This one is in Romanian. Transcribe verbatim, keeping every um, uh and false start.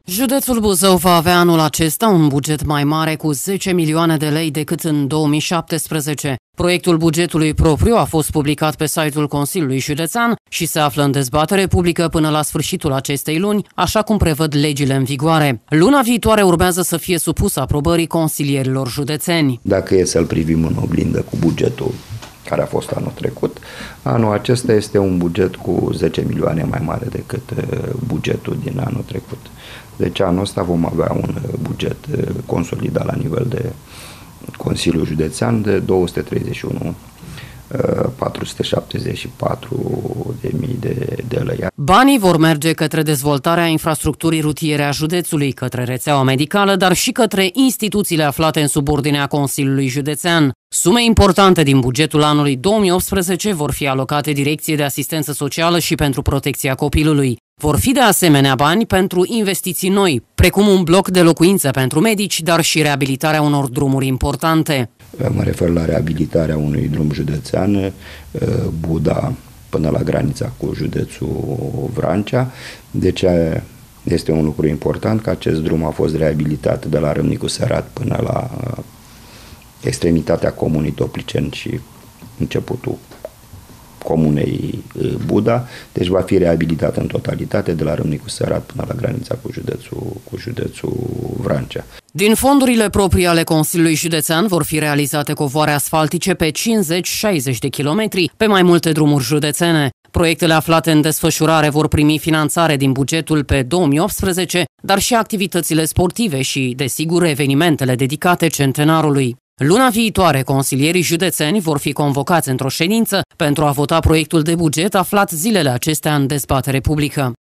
Județul Buzău va avea anul acesta un buget mai mare cu zece milioane de lei decât în două mii șaptesprezece. Proiectul bugetului propriu a fost publicat pe site-ul Consiliului Județean și se află în dezbatere publică până la sfârșitul acestei luni, așa cum prevăd legile în vigoare. Luna viitoare urmează să fie supusă aprobării consilierilor județeni. Dacă e să-l privim în oglindă cu bugetul care a fost anul trecut, anul acesta este un buget cu zece milioane mai mare decât bugetul din anul trecut. Deci anul ăsta vom avea un buget consolidat la nivel de Consiliul Județean de două sute treizeci și unu mii patru sute șaptezeci și patru de mii de lei. Banii vor merge către dezvoltarea infrastructurii rutiere a județului, către rețeaua medicală, dar și către instituțiile aflate în subordinea Consiliului Județean. Sume importante din bugetul anului două mii optsprezece vor fi alocate Direcției de Asistență Socială și pentru Protecția Copilului. Vor fi de asemenea bani pentru investiții noi, precum un bloc de locuințe pentru medici, dar și reabilitarea unor drumuri importante. Mă refer la reabilitarea unui drum județean, Buda, până la granița cu județul Vrancea. Deci este un lucru important că acest drum a fost reabilitat de la Râmnicu Sărat până la extremitatea comunei Topliceni și începutul comunei Buda, deci va fi reabilitat în totalitate de la Râmnicu Sărat până la granița cu județul, cu județul Vrancea. Din fondurile proprii ale Consiliului Județean vor fi realizate covoare asfaltice pe cincizeci șaizeci de kilometri pe mai multe drumuri județene. Proiectele aflate în desfășurare vor primi finanțare din bugetul pe două mii optsprezece, dar și activitățile sportive și, desigur, evenimentele dedicate centenarului. Luna viitoare, consilierii județeni vor fi convocați într-o ședință pentru a vota proiectul de buget aflat zilele acestea în dezbatere publică.